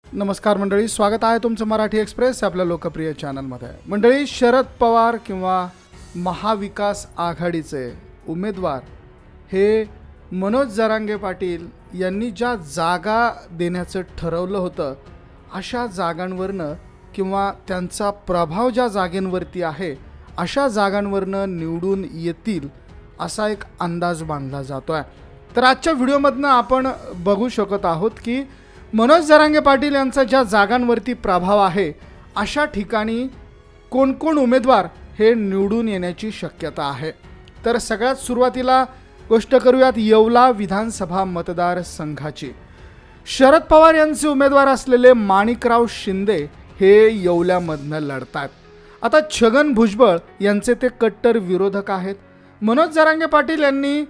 नमस्कार मंडळी, स्वागत आहे तुमचं मराठी एक्सप्रेस आपल्या लोकप्रिय चॅनलमध्ये। मंडळी, शरद पवार किंवा महाविकास आघाडीचे उमेदवार हे मनोज जरांगे पाटील यांनी ज्या जागा देण्याचं ठरवलं होतं अशा जागांवरनं किंवा त्यांचा प्रभाव ज्या जागांवरती आहे अशा जागांवरनं निवडून येतील असा एक अंदाज बांधला जातोय। तर आजच्या व्हिडिओमधनं आपण बघू शकत आहोत की मनोज जरांगे पाटील यांचा ज्या जागांवरती प्रभाव आहे अशा ठिकाणी कोण कोण उमेदवार हे निवडून येण्याची शक्यता आहे। तर सगळ्यात सुरुवातीला गोष्ट करूयात येवला विधानसभा मतदारसंघाची। शरद पवार यांचे उमेदवार असलेले माणिकराव शिंदे हे येवल्यामधनं लढतात। आता छगन भुजबळ यांचे ते कट्टर विरोधक आहेत। मनोज जरांगे पाटील यांनी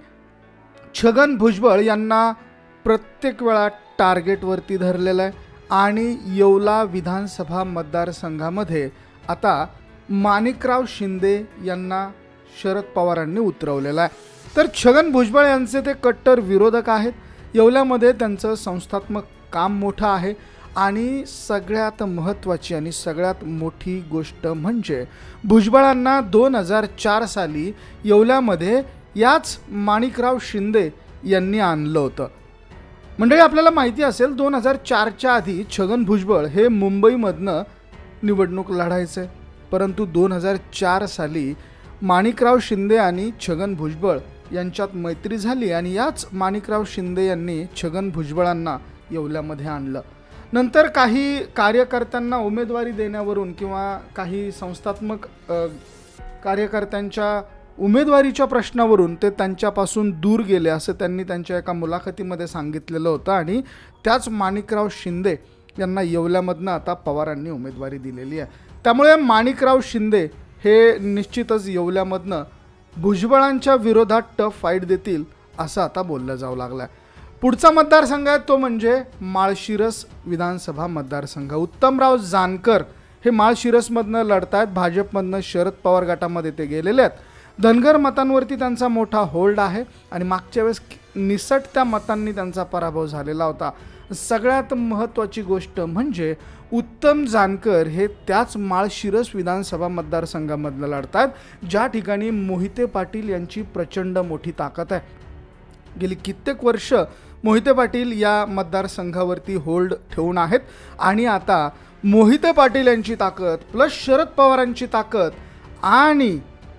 छगन भुजबळ यांना प्रत्येक वेळा टार्गेटवरती धरलेलं आहे आणि येवला विधानसभा मतदारसंघामध्ये आता माणिकराव शिंदे यांना शरद पवारांनी उतरवलेलं आहे। तर छगन भुजबळ यांचे ते कट्टर विरोधक आहेत। येवल्यामध्ये त्यांचं संस्थात्मक काम मोठं आहे आणि सगळ्यात महत्त्वाची आणि सगळ्यात मोठी गोष्ट म्हणजे भुजबळांना 2004 साली येवल्यामध्ये याच माणिकराव शिंदे यांनी आणलं होतं। मंडळी, आपल्याला माहिती असेल 2004च्या आधी छगन भुजबळ हे मुंबईमधनं निवडणूक लढायचे, परंतु 2004 साली माणिकराव शिंदे आणि छगन भुजबळ यांच्यात मैत्री झाली आणि याच माणिकराव शिंदे यांनी छगन भुजबळांना येवल्यामध्ये आणलं। नंतर काही कार्यकर्त्यांना उमेदवारी देण्यावरून किंवा काही संस्थात्मक कार्यकर्त्यांच्या उमेदवारीच्या प्रश्नावरून ते त्यांच्यापासून दूर गेले असं त्यांनी त्यांच्या एका मुलाखतीमध्ये सांगितलेलं होतं आणि त्याच माणिकराव शिंदे यांना येवल्यामधनं आता पवारांनी उमेदवारी दिलेली आहे। त्यामुळे माणिकराव शिंदे हे निश्चितच येवल्यामधनं भुजबळांच्या विरोधात टफ फाईट देतील असं आता बोललं जाऊ लागलं आहे। पुढचा मतदारसंघ आहे तो म्हणजे माळशिरस विधानसभा मतदारसंघ। उत्तमराव जानकर हे माळशिरसमधनं लढत आहेत। भाजपमधनं शरद पवार गटामध्ये ते गेलेले आहेत। धनगर मतांवरती त्यांचा मोठा होल्ड आहे आणि मागच्या वेळेस निसटत्या मतांनी त्यांचा पराभव झालेला होता। सगळ्यात महत्त्वाची गोष्ट म्हणजे उत्तम जानकर हे त्याच माळशिरस विधानसभा मतदारसंघामधनं लढतात ज्या ठिकाणी मोहिते पाटील यांची प्रचंड मोठी ताकद आहे। गेली कित्येक वर्ष मोहिते पाटील या मतदारसंघावरती होल्ड ठेवून आहेत आणि आता मोहिते पाटील यांची ताकद प्लस शरद पवारांची ताकद आणि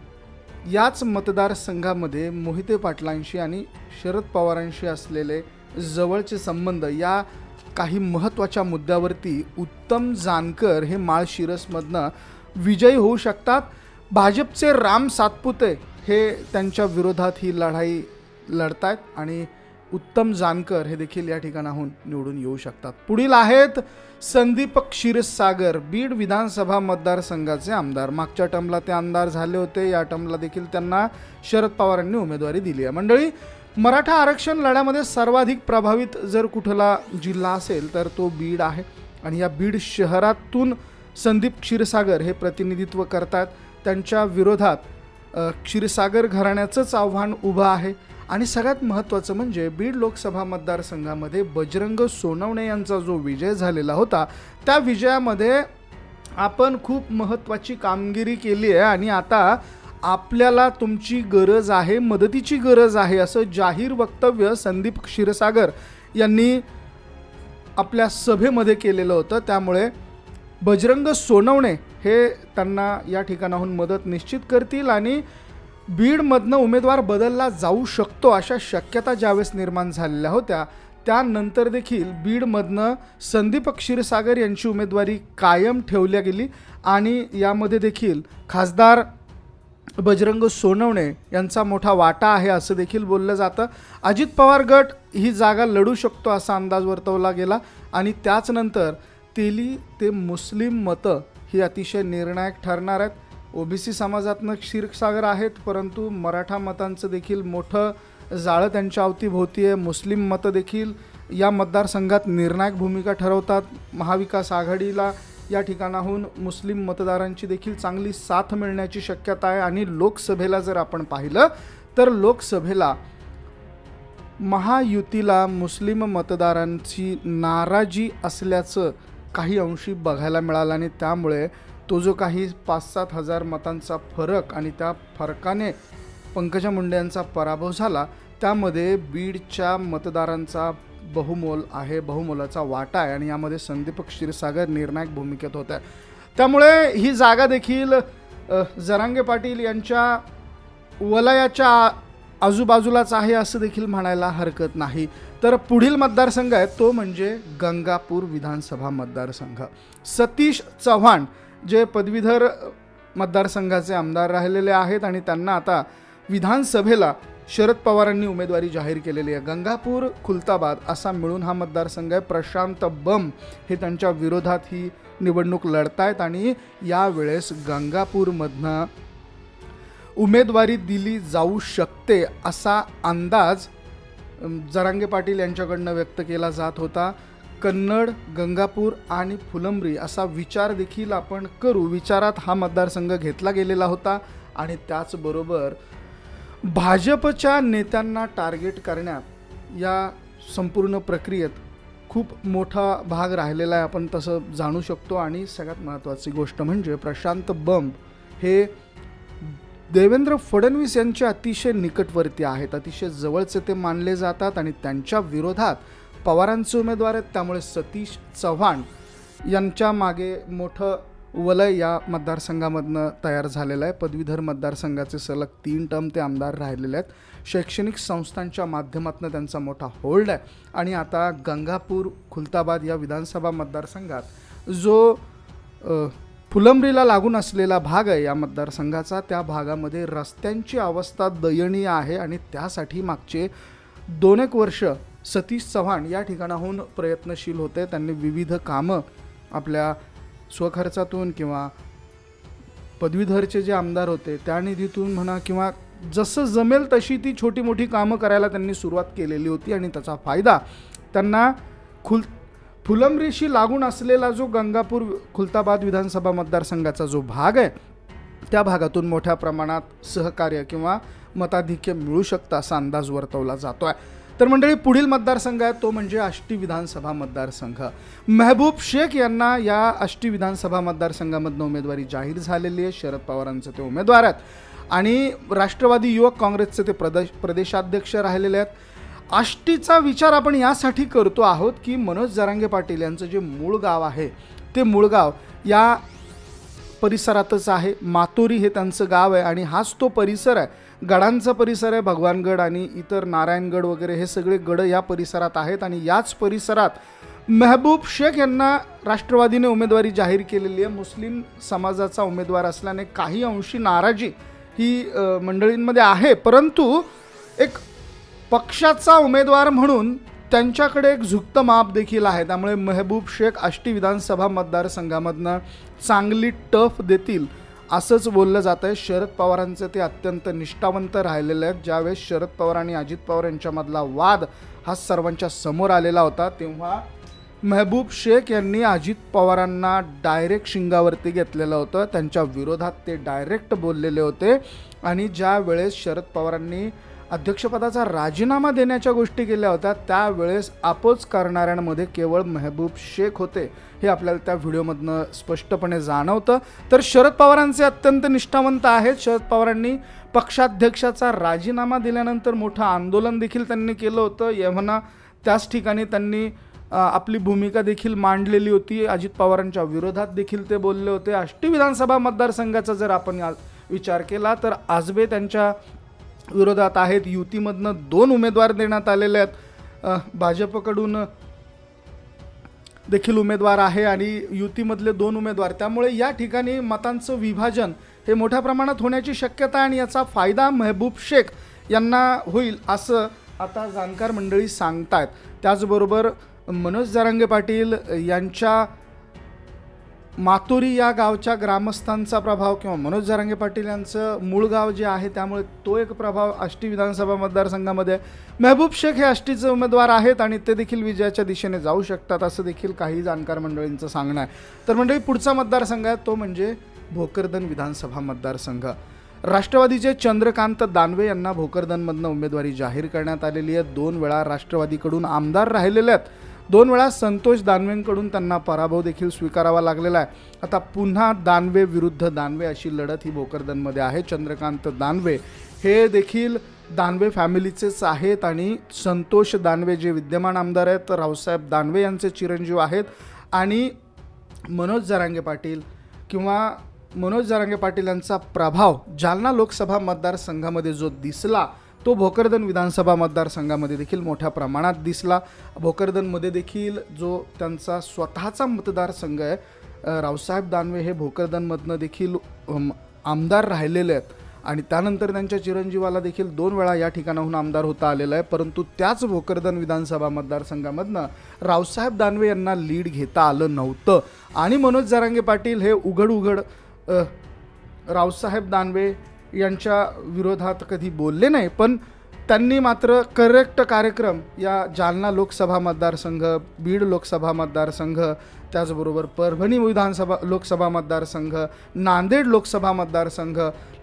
याच मतदारसंघामध्ये मोहिते पाटलांशी आणि शरद पवारांशी असलेले जवळचे संबंध या काही महत्त्वाच्या मुद्द्यावरती उत्तम जानकर हे माळशिरसमधनं विजयी होऊ शकतात। भाजपचे राम सातपुते हे त्यांच्या विरोधात ही लढाई लढतायत आणि उत्तम जानकर हे देखील या ठिकाणाहून निवडून येऊ शकतात। पुढील आहेत संदीप क्षीरसागर, बीड विधानसभा मतदारसंघाचे आमदार। मागच्या टर्मला ते आमदार झाले होते, या टर्मला देखील त्यांना शरद पवारांनी उमेदवारी दिली आहे। मंडळी, मराठा आरक्षण लढ्यामध्ये सर्वाधिक प्रभावित जर कुठला जिल्हा असेल तर तो बीड आहे आणि या बीड शहरातून संदीप क्षीरसागर हे प्रतिनिधित्व करतात। त्यांच्या विरोधात क्षीरसागर घराण्याचंच आव्हान उभं आहे आणि सगळ्यात महत्त्वाचं म्हणजे बीड लोकसभा मतदारसंघामध्ये बजरंग सोनवणे यांचा जो विजय झालेला होता त्या विजयामध्ये आपण खूप महत्त्वाची कामगिरी केली आहे आणि आता आपल्याला तुमची गरज आहे, मदतीची गरज आहे असं जाहीर वक्तव्य संदीप क्षीरसागर यांनी आपल्या सभेमध्ये केलेलं होतं। त्यामुळे बजरंग सोनवणे हे त्यांना या ठिकाणाहून मदत निश्चित करतील आणि बीडमधनं उमेदवार बदलला जाऊ शकतो अशा शक्यता ज्यावेळेस निर्माण झालेल्या होत्या त्यानंतर देखील बीडमधनं संदीप क्षीरसागर यांची उमेदवारी कायम ठेवल्या गेली आणि यामध्ये देखील खासदार बजरंग सोनवणे यांचा मोठा वाटा आहे असं देखील बोललं जातं। अजित पवार गट ही जागा लढू शकतो असा अंदाज वर्तवला गेला आणि त्याचनंतर तेली ते मुस्लिम मतं ही अतिशय निर्णायक ठरणार आहेत। ओबीसी समाजातनं क्षीरसागर आहेत परंतु मराठा मतांचं देखील मोठं जाळं त्यांच्या अवतीभोवती आहे। मुस्लिम मतं देखील या मतदारसंघात निर्णायक भूमिका ठरवतात। महाविकास आघाडीला या ठिकाणाहून मुस्लिम मतदारांची देखील चांगली साथ मिळण्याची शक्यता आहे आणि लोकसभेला जर आपण पाहिलं तर लोकसभेला महायुतीला मुस्लिम मतदारांची नाराजी असल्याचं काही अंशी बघायला मिळालं आणि त्यामुळे तो जो काही 5-7 हजार मतांचा फरक आणि त्या फरकाने पंकजा मुंडे यांचा पराभव झाला, त्यामध्ये बीडच्या मतदारांचा बहुमोलाचा वाटा आहे आणि यामध्ये संदीप क्षीरसागर निर्णायक भूमिकेत होत आहे. त्यामुळे ही जागा देखील जरांगे पाटील यांच्या वलयाच्या आजूबाजूलाच आहे असं देखील म्हणायला हरकत नाही. तर पुढील मतदारसंघ आहे तो म्हणजे गंगापूर विधानसभा मतदारसंघ. सतीश चव्हाण जे पदवीधर मतदारसंघाचे आमदार राहिलेले आहेत आणि त्यांना आता विधानसभेला शरद पवारांनी उमेदवारी जाहीर केलेली आहे. गंगापूर खुलताबाद असा मिळून हा मतदारसंघ आहे. प्रशांत बम हे त्यांच्या विरोधात ही निवडणूक लढतायत आणि यावेळेस गंगापूरमधनं उमेदवारी दिली जाऊ शकते असा अंदाज जरांगे पाटील यांच्याकडनं व्यक्त केला जात होता. कन्नड, गंगापूर आणि फुलंब्री असा विचार देखील आपण करू. विचारात हा मतदारसंघ घेतला गेलेला होता आणि त्याचबरोबर भाजपच्या नेत्यांना टार्गेट करण्यात या संपूर्ण प्रक्रियेत खूप मोठा भाग राहिलेला आहे, आपण तसं जाणू शकतो. आणि सगळ्यात महत्त्वाची गोष्ट म्हणजे प्रशांत बंब हे देवेंद्र फडणवीस यांचे अतिशय निकटवर्ती आहेत, अतिशय जवळचे ते मानले जातात आणि त्यांच्या विरोधात पवारांचे उमेदवार आहेत. त्यामुळे सतीश चव्हाण यांच्या मागे मोठं वलय या मतदारसंघामधनं तयार झालेलं आहे. पदवीधर मतदारसंघाचे सलग 3 टर्म ते आमदार राहिलेले आहेत. शैक्षणिक संस्थांच्या माध्यमातून त्यांचा मोठा होल्ड आहे आणि आता गंगापूर खुलताबाद या विधानसभा मतदारसंघात जो फुलंब्रीला लागून असलेला भाग आहे या मतदारसंघाचा, त्या भागामध्ये रस्त्यांची अवस्था दयनीय आहे आणि त्यासाठी मागचे 2-1 वर्ष सतीश चव्हाण या ठिकाणाहून प्रयत्नशील होते. त्यांनी विविध कामं आपल्या स्वखर्चातून किंवा पदवीधरचे जे आमदार होते त्या निधीतून म्हणा किंवा जसं जमेल तशी ती छोटी मोठी कामं करायला त्यांनी सुरुवात केलेली होती आणि त्याचा फायदा त्यांना फुलंब्रीशी लागून असलेला जो गंगापूर खुलताबाद विधानसभा मतदारसंघाचा जो भाग आहे त्या भागातून मोठ्या प्रमाणात सहकार्य किंवा मताधिक्य मिळू शकतं असा अंदाज वर्तवला जातो आहे. तर मंडळी, पुढील मतदारसंघ आहे तो म्हणजे आष्टी विधानसभा मतदारसंघ. महबूब शेख यांना या आष्टी विधानसभा मतदारसंघामधनं उमेदवारी जाहीर झालेली आहे. शरद पवारांचे ते उमेदवार आहेत आणि राष्ट्रवादी युवक काँग्रेसचे ते प्रदेशाध्यक्ष राहिलेले आहेत. आष्टीचा विचार आपण यासाठी करतो आहोत की मनोज जरांगे पाटील यांचं जे मूळ गाव आहे ते मूळ गाव या परिसरातच आहे. मातोरी हे त्यांचं गाव आहे आणि हाच तो परिसर आहे, गडांचा परिसर आहे. भगवानगड आणि इतर नारायणगड वगैरे हे सगळे गड या परिसरात आहेत आणि याच परिसरात महबूब शेख यांना राष्ट्रवादीने उमेदवारी जाहीर केलेली आहे. मुस्लिम समाजाचा उमेदवार असल्याने काही अंशी नाराजी ही मंडळींमध्ये आहे, परंतु एक पक्षाचा उमेदवार म्हणून त्यांच्याकडे एक झुकतं माप देखील आहे. त्यामुळे महबूब शेख आष्टी विधानसभा मतदारसंघामधनं चांगली टफ देतील असंच बोललं जातं आहे. शरद पवारांचे ते अत्यंत निष्ठावंत राहिलेले आहेत. ज्यावेळेस शरद पवार आणि अजित पवार यांच्यामधला वाद हा सर्वांच्या समोर आलेला होता तेव्हा महबूब शेख यांनी अजित पवारांना डायरेक्ट शिंगावरती घेतलेलं होतं. त्यांच्या विरोधात ते डायरेक्ट बोललेले होते आणि ज्या वेळेस शरद पवारांनी अध्यक्षपदाचा राजीनामा देण्याच्या गोष्टी केल्या होत्या त्यावेळेस अपोज करणाऱ्यांमध्ये केवळ महबूब शेख होते हे आपल्याला त्या व्हिडिओमधनं स्पष्टपणे जाणवतं. तर शरद पवारांचे अत्यंत निष्ठावंत आहेत. शरद पवारांनी पक्षाध्यक्षाचा राजीनामा दिल्यानंतर मोठं आंदोलन देखील त्यांनी केलं होतं. यव्हना त्याच ठिकाणी त्यांनी आपली भूमिका देखील मांडलेली होती. अजित पवारांच्या विरोधात देखील ते बोलले होते. आष्टी विधानसभा मतदारसंघाचा जर आपण विचार केला तर आजबे त्यांच्या विरोधात आहेत. युतीमधनं 2 उमेदवार देण्यात आलेले आहेत. भाजपकडून देखील उमेदवार आहे आणि युतीमधले 2 उमेदवार. त्यामुळे या ठिकाणी मतांचं विभाजन हे मोठ्या प्रमाणात होण्याची शक्यता आहे आणि याचा फायदा महबूब शेख यांना होईल असं आता जाणकार मंडळी सांगतायत. त्याचबरोबर मनोज जरांगे पाटील यांच्या मातोरी या गावच्या ग्रामस्थांचा प्रभाव किंवा मनोज जरांगे पाटील यांचं मूळ गाव जे आहे त्यामुळे तो एक प्रभाव आष्टी विधानसभा मतदारसंघामध्ये. महबूब शेख हे आष्टीचे उमेदवार आहेत आणि ते देखील विजयाच्या दिशेने जाऊ शकतात असं देखील काही जाणकार मंडळींचं सांगणं आहे. तर मंडळी, पुढचा मतदारसंघ आहे तो म्हणजे भोकरदन विधानसभा मतदारसंघ. राष्ट्रवादीचे चंद्रकांत दानवे यांना भोकरदनमधनं उमेदवारी जाहीर करण्यात आलेली आहे। 2 वेळा राष्ट्रवादीकडून आमदार राहिलेले आहेत। 2 वेळा संतोष दानवेंकडून त्यांना पराभव देखील स्वीकारावा लागलेला आहे। आता पुन्हा दानवे विरुद्ध दानवे अशी लढत ही भोकरदनमध्ये आहे। चंद्रकांत दानवे हे देखील दानवे फॅमिलीचेच आहेत आणि संतोष दानवे जे विद्यमान आमदार आहेत रावसाहेब दानवे यांचे चिरंजीव आहेत आणि मनोज जरांगे पाटील यांचा प्रभाव जालना लोकसभा मतदारसंघामध्ये जो दिसला तो भोकरदन विधानसभा मतदारसंघामध्ये देखील मोठ्या प्रमाणात दिसला। भोकरदनमध्ये देखील जो त्यांचा स्वतःचा मतदारसंघ आहे रावसाहेब दानवे हे भोकरदनमधनं देखील आमदार राहिलेले आहेत आणि त्यानंतर त्यांच्या चिरंजीवाला देखील 2 वेळा या ठिकाणाहून आमदार होता आलेला आहे। परंतु त्याच भोकरदन विधानसभा मतदारसंघामधनं रावसाहेब दानवे यांना लीड घेता आलं नव्हतं आणि मनोज जरांगे पाटील हे उघड रावसाहेब दानवे यांच्या विरोधात कधी बोलले नाही, पण त्यांनी मात्र करेक्ट कार्यक्रम या जालना लोकसभा मतदारसंघ, बीड लोकसभा मतदारसंघ, त्याचबरोबर परभणी विधानसभा लोकसभा मतदारसंघ, नांदेड लोकसभा मतदारसंघ,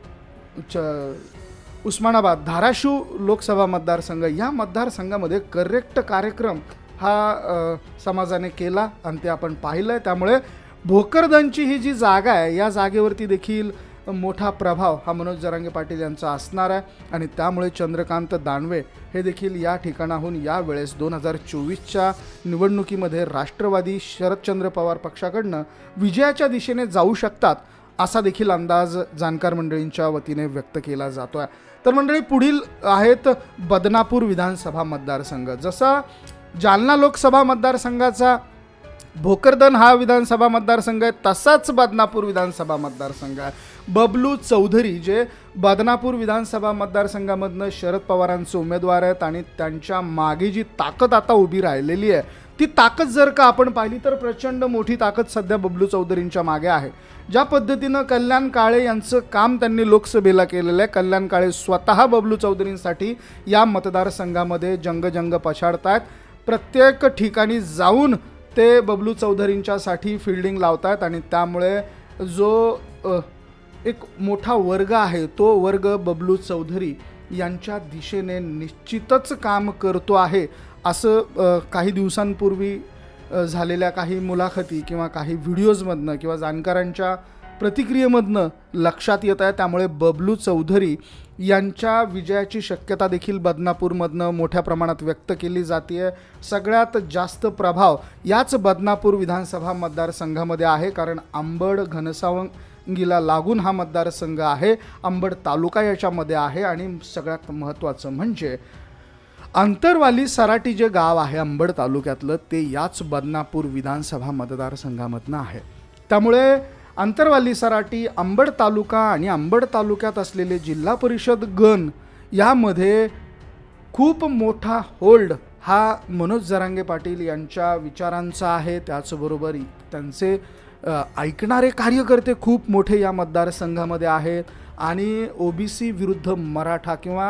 उस्मानाबाद धाराशिव लोकसभा मतदारसंघ या मतदारसंघामध्ये करेक्ट कार्यक्रम हा समाजाने केला आणि ते आपण पाहिलं आहे। त्यामुळे भोकरदनची ही जी जागा आहे या जागेवरती देखील मोठा प्रभाव हा मनोज जरांगे पाटील यांचा असणार आहे आणि त्यामुळे चंद्रकांत दानवे हे देखील या ठिकाणाहून यावेळेस 2024च्या निवडणुकीमध्ये राष्ट्रवादी शरदचंद्र पवार पक्षाकडनं विजयाच्या दिशेने जाऊ शकतात असा देखील अंदाज जाणकार मंडळींच्या वतीने व्यक्त केला जातो आहे। तर मंडळी पुढील आहेत बदनापूर विधानसभा मतदारसंघ। जसा जालना लोकसभा मतदारसंघाचा भोकरदन हा विधानसभा मतदारसंघ आहे तसाच बदनापूर विधानसभा मतदारसंघ आहे। बबलू चौधरी जे बदनापूर विधानसभा मतदारसंघामधनं शरद पवारांचे उमेदवार आहेत आणि त्यांच्या मागे जी ताकद आता उभी राहिलेली आहे ती ताकद जर का आपण पाहिली तर प्रचंड मोठी ताकद सध्या बबलू चौधरींच्या मागे आहे। ज्या पद्धतीनं कल्याण काळे यांचं काम त्यांनी लोकसभेला केलेलं आहे, कल्याण काळे स्वतः बबलू चौधरींसाठी या मतदारसंघामध्ये जंग पछाडतायत। प्रत्येक ठिकाणी जाऊन ते बबलू चौधरींच्यासाठी फील्डिंग लावतात आणि त्यामुळे जो एक मोठा वर्ग आहे तो वर्ग बबलू चौधरी यांच्या दिशेने निश्चितच काम करतो आहे असं काही दिवसांपूर्वी झालेल्या काही मुलाखती किंवा काही व्हिडिओजमधनं किंवा जाणकारांच्या प्रतिक्रियेमधनं लक्षात येत आहे। त्यामुळे बबलू चौधरी यांच्या विजयाची शक्यता देखील बदनापूरमधनं मोठ्या प्रमाणात व्यक्त केली जाते। सगळ्यात जास्त प्रभाव याच बदनापूर विधानसभा मतदारसंघामध्ये आहे कारण अंबड घनसावंगीला लागून हा मतदारसंघ आहे, अंबड तालुका याच्यामध्ये आहे आणि सगळ्यात महत्त्वाचं म्हणजे अंतरवाली सराटी जे गाव आहे अंबड तालुक्यातलं ते याच बदनापूर विधानसभा मतदारसंघामधनं आहे। त्यामुळे अंतरवाली सराटी, अंबड तालुका आणि अंबड तालुक्यात असलेले जिल्हा परिषद गण यामध्ये खूप मोठा होल्ड हा मनोज जरांगे पाटील यांच्या विचारांचा आहे। त्याचबरोबर त्यांचे ऐकणारे कार्यकर्ते खूप मोठे या मतदारसंघामध्ये आहेत आणि ओबीसी विरुद्ध मराठा किंवा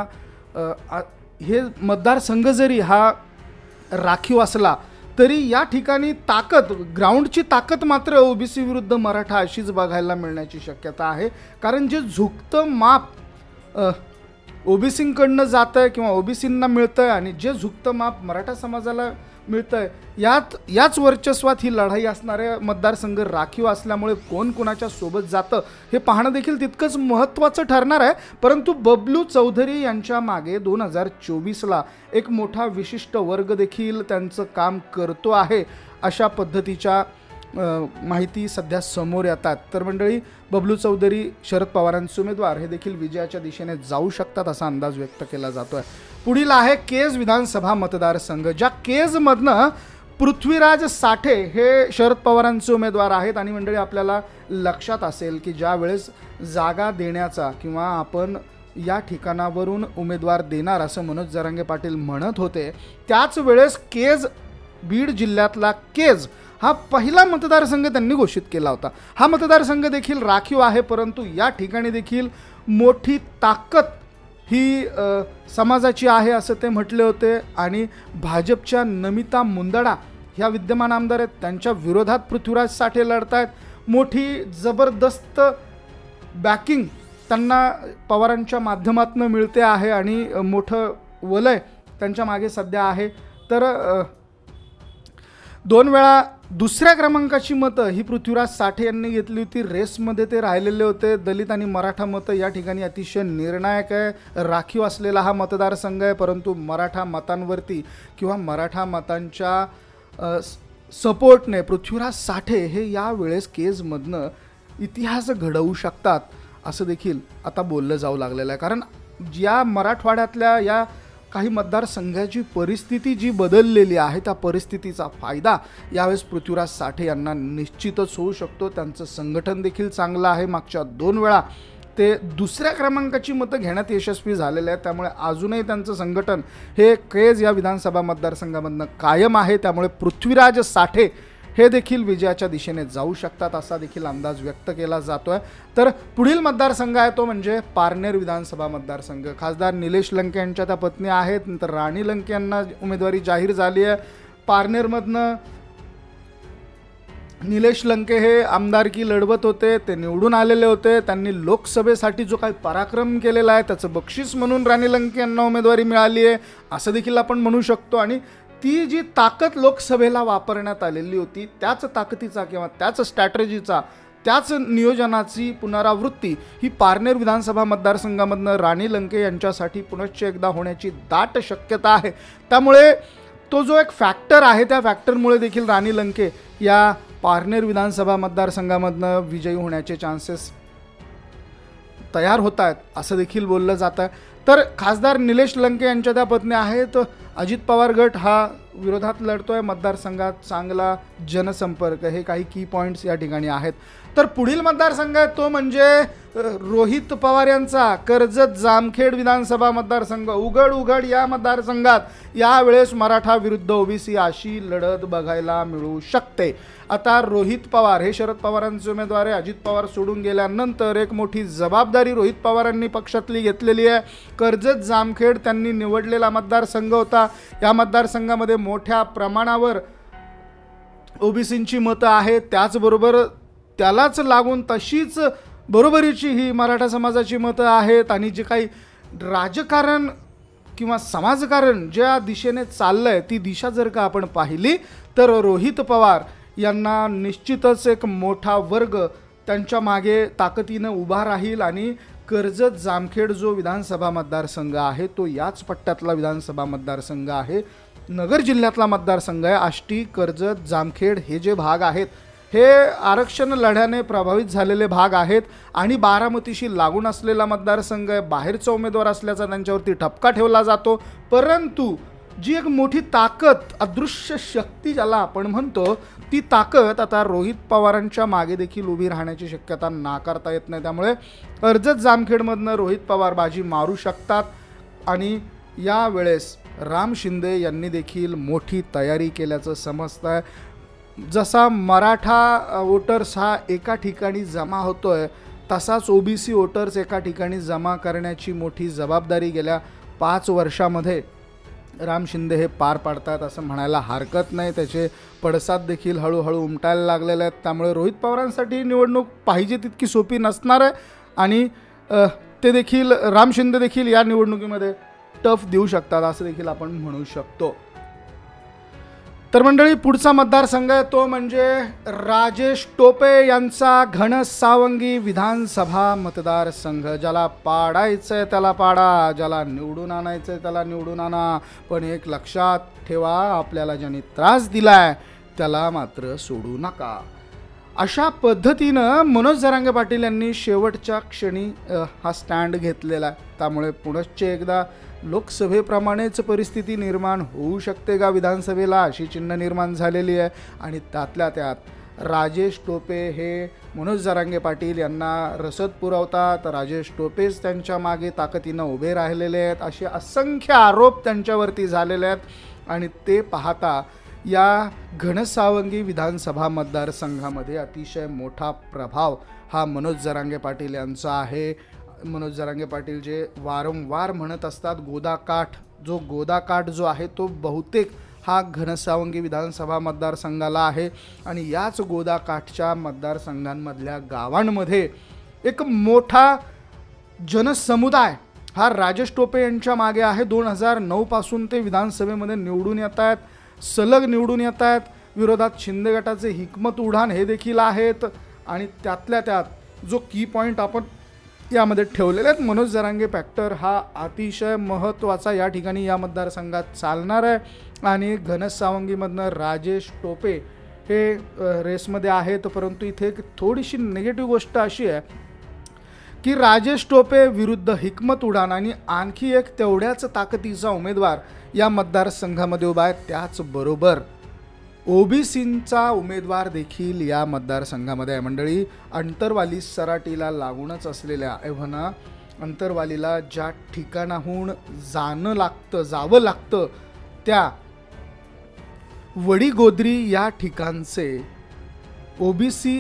हे मतदारसंघ जरी हा राखीव असला तरी या ठिकाणी ताकद, ग्राउंडची ताकद मात्र ओबीसी विरुद्ध मराठा अशीच बघायला मिळण्याची शक्यता आहे। कारण जे झुकतं माप ओबीसींकडनं जातं आहे किंवा ओबीसींना मिळतं आहे आणि जे झुकतं माप मराठा समाजाला मिळतं आहे याच वर्चस्वात ही लढाई असणारे मतदारसंघ राखीव असल्यामुळे कोण कोणाच्या सोबत जातं हे पाहणं देखील तितकंच महत्त्वाचं ठरणार आहे। परंतु बबलू चौधरी यांच्या मागे 2024ला एक मोठा विशिष्ट वर्ग देखील त्यांचं काम करतो आहे अशा पद्धतीच्या माहिती सध्या समोर येतात। तर मंडळी बबलू चौधरी शरद पवारांचे उमेदवार हे देखील विजयाच्या दिशेने जाऊ शकतात असा अंदाज व्यक्त केला जातोय। पुढील आहे केज विधानसभा मतदारसंघ। ज्या केजमधनं पृथ्वीराज साठे हे शरद पवारांचे उमेदवार आहेत आणि मंडळी आपल्याला लक्षात असेल की ज्या वेळेस जागा देण्याचा किंवा आपण या ठिकाणावरून उमेदवार देणार असं मनोज जरांगे पाटील म्हणत होते त्याच वेळेस केज, बीड जिल्ह्यातला केज हा पहिला मतदारसंघ त्यांनी घोषित केला होता। हा मतदारसंघ देखील राखीव आहे परंतु या ठिकाणी देखील मोठी ताकद ही समाजाची आहे असं ते म्हटले होते आणि भाजपच्या नमिता मुंदडा ह्या विद्यमान आमदार आहेत त्यांच्या विरोधात पृथ्वीराज साठे लढतायत। मोठी जबरदस्त बॅकिंग त्यांना पवारांच्या माध्यमातून मिळते आहे आणि मोठं वलय त्यांच्या मागे सध्या आहे. तर 2 वेळा दुसऱ्या क्रमांकाची मतं ही पृथ्वीराज साठे यांनी घेतली होती. रेसमध्ये ते राहिलेले होते. दलित आणि मराठा मतं या ठिकाणी अतिशय निर्णायक आहे. राखीव असलेला हा मतदारसंघ आहे, परंतु मराठा मतांवरती किंवा मराठा मतांच्या सपोर्टने पृथ्वीराज साठे हे यावेळेस केजमधनं इतिहास घडवू शकतात असं देखील आता बोललं जाऊ लागलेलं आहे. कारण या मराठवाड्यातल्या या काही मतदारसंघाची परिस्थिती जी बदललेली आहे त्या परिस्थितीचा फायदा यावेळेस पृथ्वीराज साठे यांना निश्चितच होऊ शकतो. त्यांचं संघटन देखील चांगलं आहे. मागच्या 2 वेळा ते दुसऱ्या क्रमांकाची मतं घेण्यात यशस्वी झालेले आहेत. त्यामुळे अजूनही त्यांचं संघटन हे केज या विधानसभा मतदारसंघामधनं कायम आहे. त्यामुळे पृथ्वीराज साठे हे देखील विजयाच्या दिशेने जाऊ शकतात असा देखील अंदाज व्यक्त केला जातोय. तर पुढील मतदारसंघ आहे तो म्हणजे पारनेर विधानसभा मतदारसंघ. खासदार निलेश लंके यांच्या त्या पत्नी आहेत. नंतर राणी लंके यांना उमेदवारी जाहीर झाली आहे. पारनेरमधनं निलेश लंके हे आमदारकी लढवत होते, ते निवडून आलेले होते. त्यांनी लोकसभेसाठी जो काही पराक्रम केलेला आहे त्याचं बक्षीस म्हणून राणी लंके यांना उमेदवारी मिळाली आहे असं देखील आपण म्हणू शकतो. आणि ती जी ताकद लोकसभेला वापरण्यात आलेली होती त्याच ताकदीचा किंवा त्याच स्ट्रॅटेजीचा त्याच नियोजनाची पुनरावृत्ती ही पारनेर विधानसभा मतदारसंघामधनं राणी लंके यांच्यासाठी पुनश्च एकदा होण्याची दाट शक्यता आहे. त्यामुळे तो जो एक फॅक्टर आहे त्या फॅक्टरमुळे देखील राणी लंके या पारनेर विधानसभा मतदारसंघामधनं विजयी होण्याचे चान्सेस तयार होत आहेत असं देखील बोललं जातं आहे. तर खासदार निलेश लंके यांच्या त्या पत्नी आहेत. अजित पवार गट हा विरोधात लढतोय. मतदारसंघात चांगला जनसंपर्क हे काही की पॉईंट्स या ठिकाणी आहेत. तर पुढील मतदारसंघ आहे तो म्हणजे रोहित पवार यांचा कर्जत जामखेड विधानसभा मतदारसंघ. उघड या मतदारसंघात यावेळेस मराठा विरुद्ध ओबीसी अशी लढत बघायला मिळू शकते. आता रोहित पवार हे शरद पवारांचे उमेदवार आहे. अजित पवार सोडून गेल्यानंतर एक मोठी जबाबदारी रोहित पवारांनी पक्षातली घेतलेली आहे. कर्जत जामखेड त्यांनी निवडलेला मतदारसंघ होता. या मतदारसंघामध्ये मोठ्या प्रमाणावर ओबीसींची मतं आहेत. त्याचबरोबर त्यालाच लागून तशीच बरोबरीची ही मराठा समाजाची मतं आहेत. आणि जे काही राजकारण किंवा समाजकारण ज्या दिशेने चाललं आहे ती दिशा जर का आपण पाहिली तर रोहित पवार यांना निश्चितच एक मोठा वर्ग त्यांच्या मागे ताकदीनं उभा राहील. आणि कर्जत जामखेड जो विधानसभा मतदारसंघ आहे तो याच पट्ट्यातला विधानसभा मतदारसंघ आहे. नगर जिल्ह्यातला मतदारसंघ आहे. आष्टी कर्जत जामखेड हे जे भाग आहेत हे आरक्षण लढ्याने प्रभावित झालेले भाग आहेत आणि बारामतीशी लागून असलेला मतदारसंघ आहे. बाहेरचा उमेदवार असल्याचा त्यांच्यावरती ठपका ठेवला जातो. परंतु जी एक मोठी ताकद अदृश्य शक्ती ज्याला आपण म्हणतो ती ताकद आता रोहित पवारांच्या मागे देखील उभी राहण्याची शक्यता नाकारता येत नाही. त्यामुळे कर्जत जामखेडमधनं रोहित पवार बाजी मारू शकतात. आणि यावेळेस राम शिंदे यांनी देखील मोठी तयारी केल्याचं समजतं आहे. जसा मराठा वोटर्स हा एका ठिकाणी जमा होतोय तसाच ओबीसी वोटर्स एका ठिकाणी जमा करण्याची मोठी जबाबदारी गेल्या 5 वर्षामध्ये राम शिंदे हे पार पाडतात असं म्हणायला हरकत नाही. त्याचे पडसाद देखील हळूहळू उमटायला लागलेले आहेत. त्यामुळे रोहित पवारांसाठी निवडणूक पाहिजे तितकी सोपी नसणार आहे आणि ते देखील राम शिंदे देखील या निवडणुकीमध्ये टफ देऊ शकतात असं देखील आपण म्हणू शकतो. तर मंडळी पुढचा मतदारसंघ आहे तो म्हणजे राजेश टोपे यांचा घनसावंगी विधानसभा मतदारसंघ. ज्याला पाडायचं आहे त्याला पाडा, ज्याला निवडून आणायचं आहे त्याला निवडून आणा, पण एक लक्षात ठेवा आपल्याला ज्यांनी त्रास दिलाय त्याला मात्र सोडू नका. अशा पद्धतीनं मनोज जरांगे पाटील यांनी शेवटच्या क्षणी हा स्टँड घेतलेला आहे. त्यामुळे पुनश्च एकदा लोकसभेप्रमाणेच परिस्थिती निर्माण होऊ शकते का विधानसभेला अशी चिन्ह निर्माण झालेली आहे. आणि त्यातल्या त्यात राजेश टोपे हे मनोज जरांगे पाटील यांना रसद पुरवतात. राजेश टोपेच त्यांच्या मागे ताकदीनं उभे राहिलेले आहेत असे असंख्य आरोप त्यांच्यावरती झालेले आहेत. आणि ते पाहता या घनसावंगी विधानसभा मतदारसंघामध्ये अतिशय मोठा प्रभाव हा मनोज जरांगे पाटील यांचा आहे. मनोज जरांगे पाटील जे वारंवार म्हणत असतात गोदाकाठ जो आहे तो बहुतेक हा घनसावंगी विधानसभा मतदारसंघाला आहे. आणि याच गोदाकाठच्या मतदारसंघांमधल्या गावांमध्ये एक मोठा जनसमुदाय हा राजेश टोपे यांच्या मागे आहे. 2009 पासून ते विधानसभेमध्ये निवडून येत आहेत, सलग निवडून येत आहेत. विरोधात शिंदे गटाचे हिकमत उडान हे देखील आहेत. आणि त्यातल्या त्यात जो की पॉईंट आपण यामध्ये ठेवलेले आहेत, मनोज जरांगे फॅक्टर हा अतिशय महत्त्वाचा या ठिकाणी या मतदारसंघात चालणार आहे. आणि घनसावंगीमधनं राजेश टोपे हे रेसमध्ये आहेत. परंतु इथे एक थोडीशी निगेटिव्ह गोष्ट अशी आहे की राजेश टोपे विरुद्ध हिकमत उडान आणि आणखी एक तेवढ्याच ताकदीचा उमेदवार या मतदारसंघामध्ये उभा आहे. त्याचबरोबर ओबीसींचा उमेदवार देखील या मतदारसंघामध्ये आहे. मंडळी, अंतरवाली सराटीला लागूनच असलेल्या एव्हना अंतरवालीला ज्या ठिकाणाहून जावं लागतं त्या वडीगोद्री या ठिकाणचे ओबीसी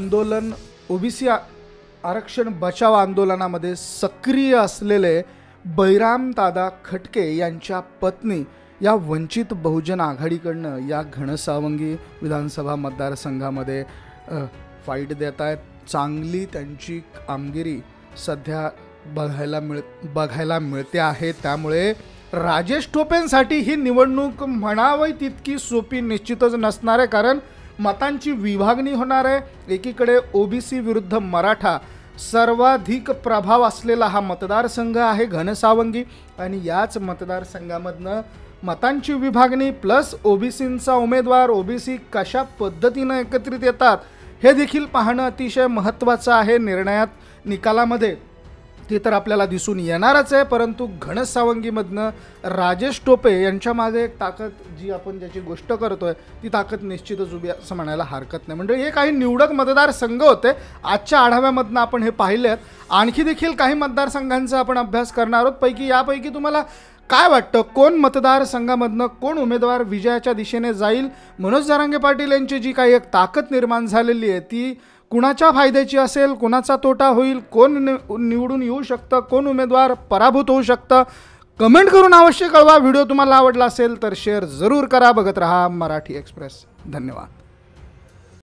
आरक्षण बचाव आंदोलनामध्ये सक्रिय असलेले बैराम दादा खटके यांच्या पत्नी या वंचित बहुजन आघाडीकडनं या घनसावंगी विधानसभा मतदारसंघामध्ये फाईट देत आहेत. चांगली त्यांची कामगिरी सध्या बघायला मिळते आहे. त्यामुळे राजेश टोपेंसाठी ही निवडणूक म्हणावी तितकी सोपी निश्चितच नसणार आहे, कारण मतांची विभागणी होणार आहे. एकीकडे ओबीसी विरुद्ध मराठा सर्वाधिक प्रभाव असलेला हा मतदारसंघ आहे घनसावंगी, आणि याच मतदारसंघामधनं मतांची विभागणी प्लस ओबीसींचा उमेदवार, ओबीसी कशा पद्धतीनं एकत्रित येतात हे देखील पाहणं अतिशय महत्त्वाचं आहे. निकालामध्ये ते तर आपल्याला दिसून येणारच आहे. परंतु घनसावंगीमधनं राजेश टोपे यांच्या मागे एक ताकद जी आपण ज्याची गोष्ट करतोय ती ताकद निश्चितच उभी असं म्हणायला हरकत नाही. म्हणजे हे काही निवडक मतदारसंघ होते. आजच्या आढाव्यामधनं आपण हे पाहिलेत. आणखी देखील काही मतदारसंघांचा आपण अभ्यास करणार आहोत. यापैकी तुम्हाला काय वाटतं, कोण मतदारसंघामधनं कोण उमेदवार विजयाच्या दिशेने जाईल? मनोज जरांगे पाटील यांची जी काही एक ताकद निर्माण झालेली आहे ती कुणाच्या फायद्याची असेल, कुणाचा तोटा होईल, कोण निवडून येऊ शकतं, कोण उमेदवार पराभूत होऊ शकतं? कमेंट करून अवश्य कळवा. व्हिडिओ तुम्हाला आवडला असेल तर शेअर जरूर करा. बघत रहा मराठी एक्सप्रेस. धन्यवाद.